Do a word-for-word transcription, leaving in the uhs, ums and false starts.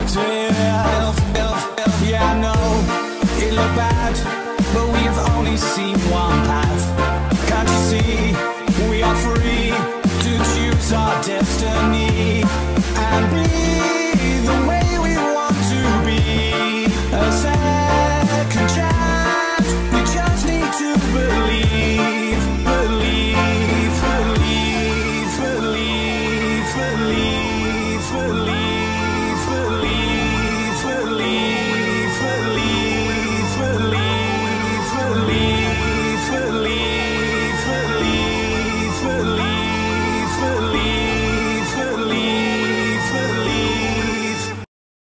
Elf, elf, elf, yeah, I know it looked bad, but we've only seen one